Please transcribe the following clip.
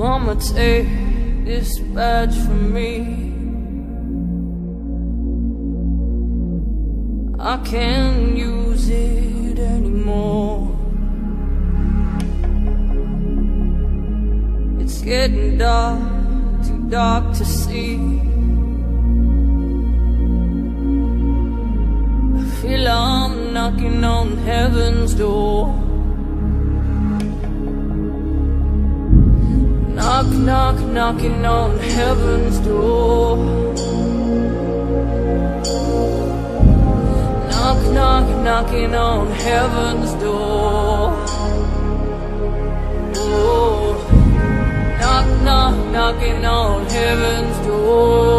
Mama, take this badge from me. I can't use it anymore. It's getting dark, too dark to see. I feel I'm knocking on heaven's door. Knock, knock, knocking on heaven's door. Knock, knock, knocking on heaven's door. Oh, knock, knock, knocking on heaven's door.